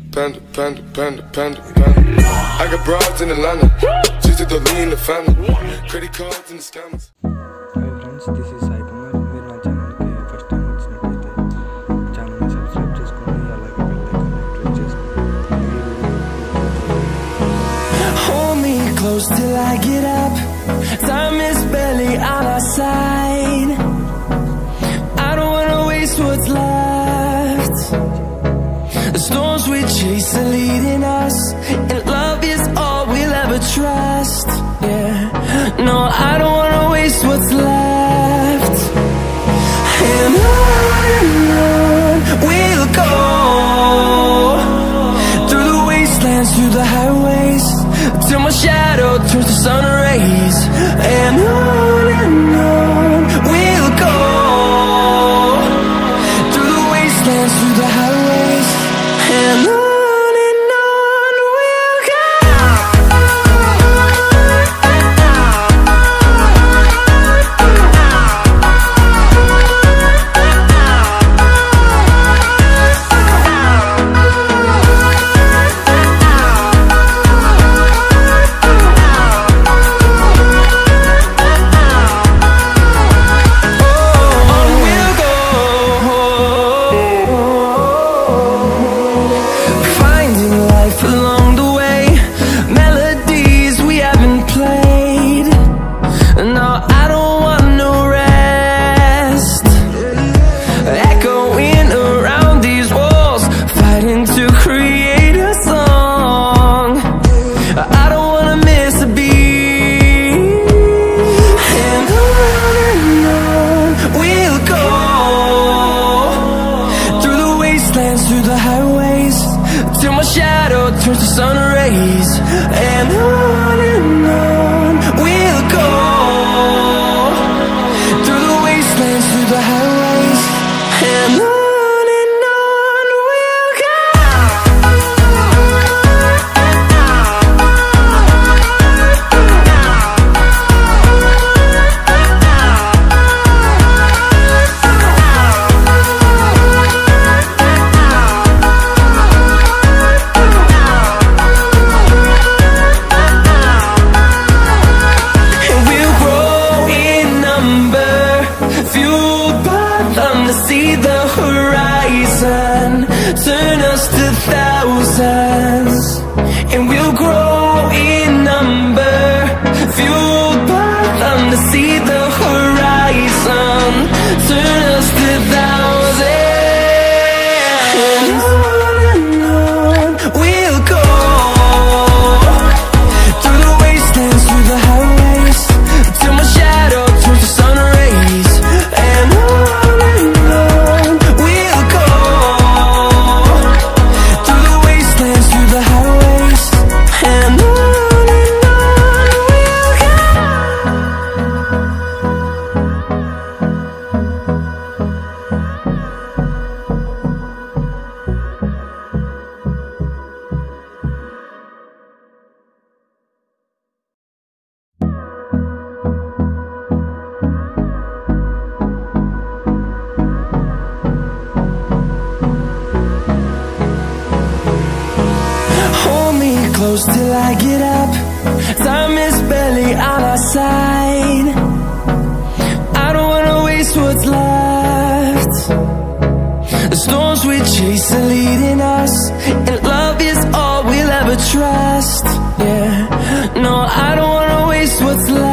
Panda, panda, panda, panda, panda. I got broads in Atlanta, just to lean the family. Credit cards and the scammers. Hi friends, this is Sai Kumar. మీరు నా ఛానల్కి first time వచ్చినట్లయితే ఛానల్ని subscribe చేసుకోండి, అలాగే bell ఐకాన్ని click చేసుకోండి. Hold me close till I get up. Time is barely on our side. I don't wanna waste what's left. The storms we chase are leading us, and love is all we'll ever trust. Yeah, no, I don't wanna waste what's left. And on we'll go, through the wastelands, through the highways, till my shadow turns to sun rays. And on we'll go, through the wastelands, through the highways, and on we'll go. Through the highways, till my shadow turns to sun rays. And on we'll go, through the wastelands, through the highways, and on we'll go. See the horizon, turn us to thousands, and we'll grow in number, fueled by them. To see the horizon, turn us to thousands, and on we'll go, through the wastelands, through the highways, till my shadow turns to sun rays. And close till I get up. Time is barely on our side. I don't wanna waste what's left. The storms we chase are leading us, and love is all we'll ever trust. Yeah, no, I don't wanna waste what's left.